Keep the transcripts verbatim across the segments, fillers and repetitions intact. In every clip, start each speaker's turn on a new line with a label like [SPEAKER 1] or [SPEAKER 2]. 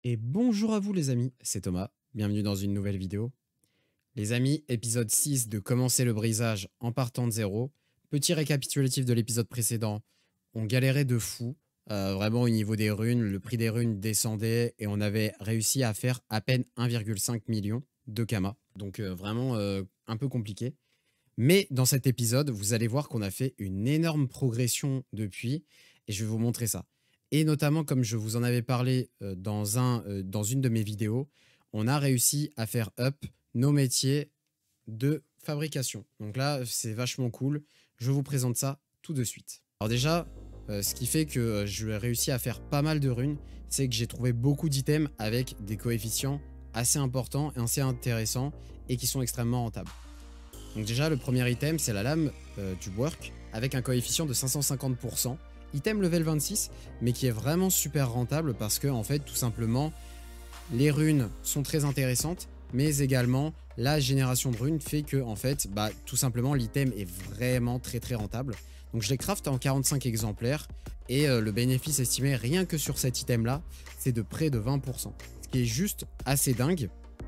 [SPEAKER 1] Et bonjour à vous les amis, c'est Thomas, bienvenue dans une nouvelle vidéo. Les amis, épisode six de Commencer le brisage en partant de zéro. Petit récapitulatif de l'épisode précédent, on galérait de fou, euh, vraiment au niveau des runes, le prix des runes descendait et on avait réussi à faire à peine un virgule cinq million de Kama. Donc euh, vraiment euh, un peu compliqué. Mais dans cet épisode, vous allez voir qu'on a fait une énorme progression depuis et je vais vous montrer ça. Et notamment, comme je vous en avais parlé euh, dans, un, euh, dans une de mes vidéos, on a réussi à faire up nos métiers de fabrication. Donc là, c'est vachement cool. Je vous présente ça tout de suite. Alors déjà, euh, ce qui fait que euh, je ai réussi à faire pas mal de runes, c'est que j'ai trouvé beaucoup d'items avec des coefficients assez importants et assez intéressants et qui sont extrêmement rentables. Donc déjà, le premier item, c'est la lame euh, du work avec un coefficient de cinq cent cinquante pour cent. Item level vingt-six, mais qui est vraiment super rentable parce que, en fait, tout simplement, les runes sont très intéressantes, mais également, la génération de runes fait que, en fait, bah, tout simplement, l'item est vraiment très très rentable. Donc je les craft en quarante-cinq exemplaires et euh, le bénéfice estimé rien que sur cet item-là, c'est de près de vingt pour cent. Ce qui est juste assez dingue.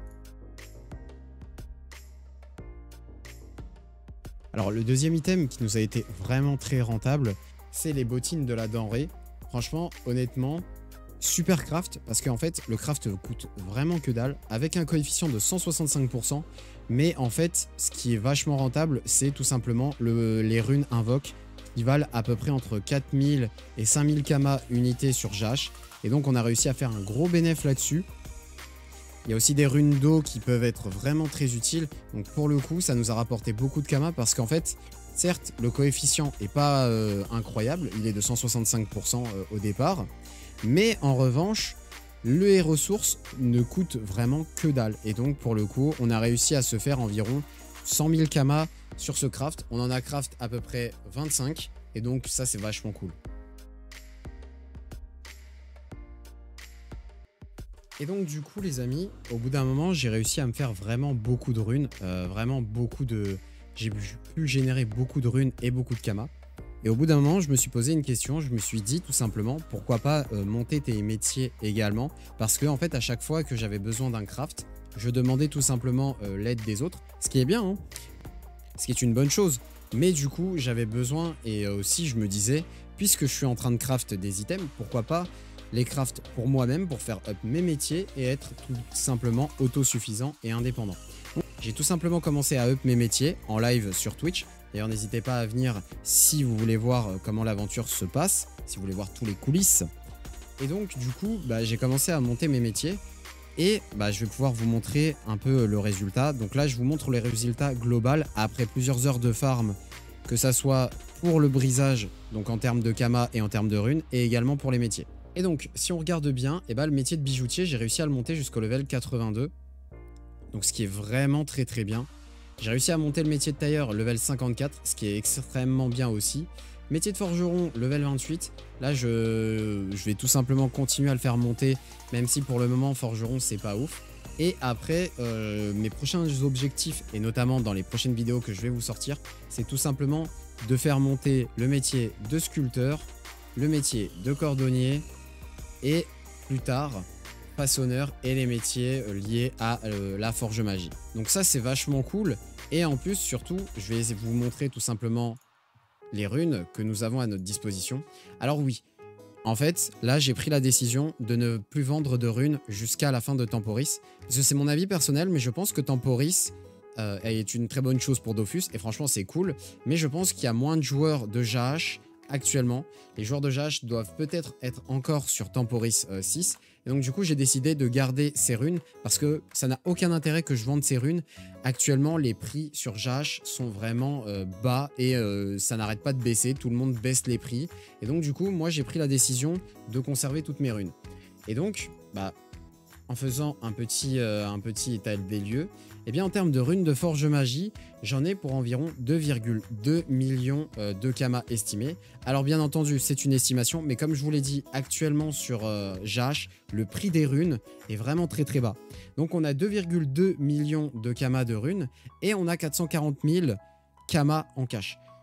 [SPEAKER 1] Alors le deuxième item qui nous a été vraiment très rentable, c'est les bottines de la denrée. Franchement, honnêtement, super craft parce qu'en fait le craft coûte vraiment que dalle avec un coefficient de cent soixante-cinq pour cent. Mais en fait, ce qui est vachement rentable, c'est tout simplement le, les runes invoque qui valent à peu près entre quatre mille et cinq mille Kama unités sur G H. Et donc on a réussi à faire un gros bénéfice là-dessus. Il y a aussi des runes d'eau qui peuvent être vraiment très utiles. Donc pour le coup, ça nous a rapporté beaucoup de Kama parce qu'en fait, certes, le coefficient n'est pas euh, incroyable. Il est de cent soixante-cinq pour cent euh, au départ. Mais en revanche, le ressources ne coûte vraiment que dalle. Et donc pour le coup, on a réussi à se faire environ cent mille Kama sur ce craft. On en a craft à peu près vingt-cinq. Et donc ça, c'est vachement cool. Et donc du coup les amis, au bout d'un moment j'ai réussi à me faire vraiment beaucoup de runes, euh, vraiment beaucoup de... J'ai pu générer beaucoup de runes et beaucoup de Kama. Et au bout d'un moment je me suis posé une question, je me suis dit tout simplement pourquoi pas euh, monter tes métiers également. Parce que en fait à chaque fois que j'avais besoin d'un craft, je demandais tout simplement euh, l'aide des autres, ce qui est bien, hein, ce qui est une bonne chose. Mais du coup j'avais besoin et euh, aussi je me disais, puisque je suis en train de craft des items, pourquoi pas les craft pour moi-même, pour faire up mes métiers et être tout simplement autosuffisant et indépendant. J'ai tout simplement commencé à up mes métiers en live sur Twitch. D'ailleurs, n'hésitez pas à venir si vous voulez voir comment l'aventure se passe, si vous voulez voir tous les coulisses. Et donc, du coup, bah, j'ai commencé à monter mes métiers et bah, je vais pouvoir vous montrer un peu le résultat. Donc là, je vous montre les résultats globaux après plusieurs heures de farm, que ça soit pour le brisage, donc en termes de Kama et en termes de runes, et également pour les métiers. Et donc, si on regarde bien, et bah, le métier de bijoutier, j'ai réussi à le monter jusqu'au level quatre-vingt-deux. Donc, ce qui est vraiment très très bien. J'ai réussi à monter le métier de tailleur level cinquante-quatre, ce qui est extrêmement bien aussi. Métier de forgeron level vingt-huit. Là, je, je vais tout simplement continuer à le faire monter, même si pour le moment, forgeron, c'est pas ouf. Et après, euh, mes prochains objectifs, et notamment dans les prochaines vidéos que je vais vous sortir, c'est tout simplement de faire monter le métier de sculpteur, le métier de cordonnier, et plus tard façonneur et les métiers liés à euh, la forge magie. Donc ça c'est vachement cool et en plus surtout je vais vous montrer tout simplement les runes que nous avons à notre disposition. Alors oui, en fait là j'ai pris la décision de ne plus vendre de runes jusqu'à la fin de Temporis. Parce que c'est mon avis personnel mais je pense que Temporis euh, est une très bonne chose pour Dofus et franchement c'est cool. Mais je pense qu'il y a moins de joueurs de G H actuellement. Les joueurs de G H doivent peut-être être encore sur Temporis euh, six. Et donc du coup j'ai décidé de garder ces runes parce que ça n'a aucun intérêt que je vende ces runes. Actuellement les prix sur G H sont vraiment euh, bas et euh, ça n'arrête pas de baisser. Tout le monde baisse les prix. Et donc du coup moi j'ai pris la décision de conserver toutes mes runes. Et donc bah en faisant un petit, euh, un petit état des lieux, et bien en termes de runes de forge magie, j'en ai pour environ deux virgule deux millions euh, de Kama estimés. Alors bien entendu, c'est une estimation, mais comme je vous l'ai dit, actuellement sur euh, G H, le prix des runes est vraiment très très bas. Donc on a deux virgule deux millions de Kama de runes et on a quatre cent quarante mille Kama en cash.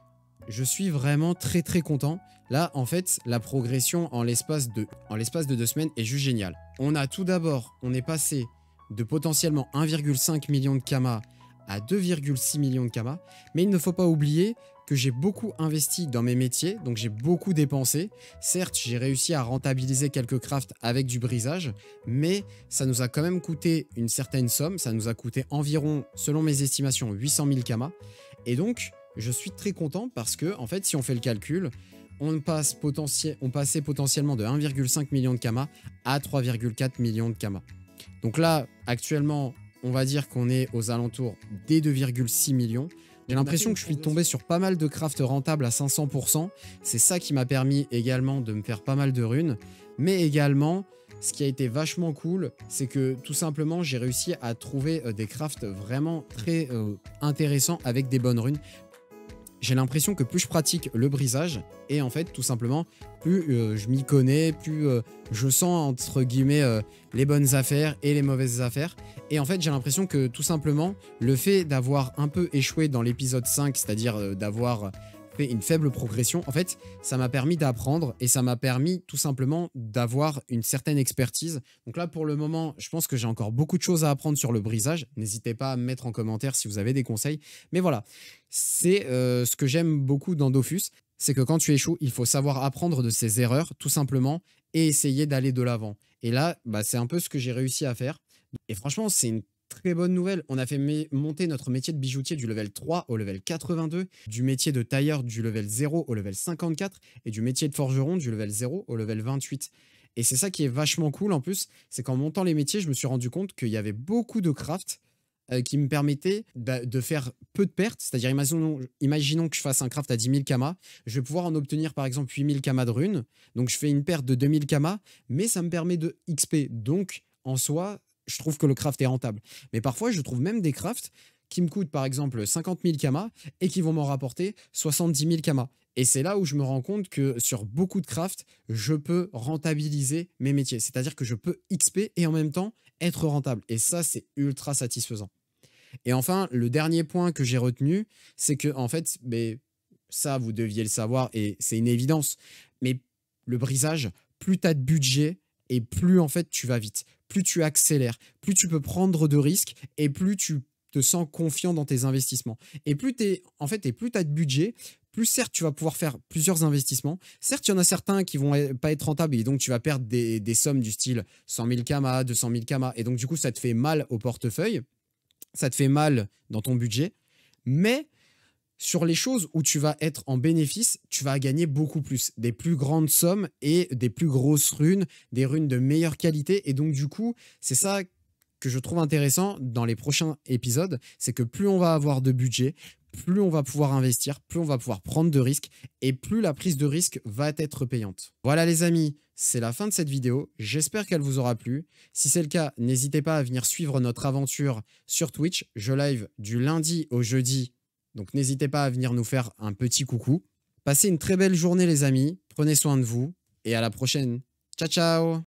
[SPEAKER 1] je suis vraiment très très content. Là, en fait, la progression en l'espace de, en l'espace de deux semaines est juste géniale. On a tout d'abord, on est passé de potentiellement un virgule cinq million de Kama à deux virgule six millions de Kama. Mais il ne faut pas oublier que j'ai beaucoup investi dans mes métiers, donc j'ai beaucoup dépensé. Certes, j'ai réussi à rentabiliser quelques crafts avec du brisage, mais ça nous a quand même coûté une certaine somme. Ça nous a coûté environ, selon mes estimations, huit cent mille Kama. Et donc, je suis très content parce que, en fait, si on fait le calcul, on, passe potentiel, on passait potentiellement de un virgule cinq million de Kama à trois virgule quatre millions de Kama. Donc là, actuellement, on va dire qu'on est aux alentours des deux virgule six millions. J'ai l'impression que je suis tombé sur pas mal de crafts rentables à cinq cents pour cent. C'est ça qui m'a permis également de me faire pas mal de runes. Mais également, ce qui a été vachement cool, c'est que tout simplement, j'ai réussi à trouver des crafts vraiment très euh, intéressants avec des bonnes runes. J'ai l'impression que plus je pratique le brisage, et en fait, tout simplement, plus euh, je m'y connais, plus euh, je sens, entre guillemets, euh, les bonnes affaires et les mauvaises affaires. Et en fait, j'ai l'impression que, tout simplement, le fait d'avoir un peu échoué dans l'épisode cinq, c'est-à-dire euh, d'avoir fait une faible progression, en fait, ça m'a permis d'apprendre et ça m'a permis, tout simplement, d'avoir une certaine expertise. Donc là, pour le moment, je pense que j'ai encore beaucoup de choses à apprendre sur le brisage. N'hésitez pas à me mettre en commentaire si vous avez des conseils. Mais voilà, c'est euh, ce que j'aime beaucoup dans Dofus, c'est que quand tu échoues, il faut savoir apprendre de ses erreurs, tout simplement, et essayer d'aller de l'avant. Et là, bah, c'est un peu ce que j'ai réussi à faire. Et franchement, c'est une très bonne nouvelle. On a fait monter notre métier de bijoutier du level trois au level quatre-vingt-deux, du métier de tailleur du level zéro au level cinquante-quatre, et du métier de forgeron du level zéro au level vingt-huit. Et c'est ça qui est vachement cool en plus, c'est qu'en montant les métiers, je me suis rendu compte qu'il y avait beaucoup de crafts euh, qui me permettaient de faire peu de pertes. C'est-à-dire, imaginons, imaginons que je fasse un craft à dix mille Kama, je vais pouvoir en obtenir par exemple huit mille Kama de runes, donc je fais une perte de deux mille Kama, mais ça me permet de X P. Donc, en soi, je trouve que le craft est rentable. Mais parfois, je trouve même des crafts qui me coûtent par exemple cinquante mille Kama et qui vont m'en rapporter soixante-dix mille Kama. Et c'est là où je me rends compte que sur beaucoup de crafts, je peux rentabiliser mes métiers. C'est-à-dire que je peux X P et en même temps être rentable. Et ça, c'est ultra satisfaisant. Et enfin, le dernier point que j'ai retenu, c'est que en fait, mais ça, vous deviez le savoir et c'est une évidence, mais le brisage, plus tu as de budget et plus en fait tu vas vite, plus tu accélères, plus tu peux prendre de risques et plus tu te sens confiant dans tes investissements. Et plus tu es, en fait, et plus tu as de budget, plus certes tu vas pouvoir faire plusieurs investissements. Certes, il y en a certains qui vont pas être rentables et donc tu vas perdre des, des sommes du style cent mille Kama, deux cent mille Kama et donc du coup ça te fait mal au portefeuille, ça te fait mal dans ton budget, mais sur les choses où tu vas être en bénéfice, tu vas gagner beaucoup plus, des plus grandes sommes et des plus grosses runes, des runes de meilleure qualité. Et donc du coup, c'est ça que je trouve intéressant dans les prochains épisodes, c'est que plus on va avoir de budget, plus on va pouvoir investir, plus on va pouvoir prendre de risques et plus la prise de risque va être payante. Voilà les amis, c'est la fin de cette vidéo. J'espère qu'elle vous aura plu. Si c'est le cas, n'hésitez pas à venir suivre notre aventure sur Twitch. Je live du lundi au jeudi, donc n'hésitez pas à venir nous faire un petit coucou. Passez une très belle journée les amis, prenez soin de vous et à la prochaine. Ciao ciao!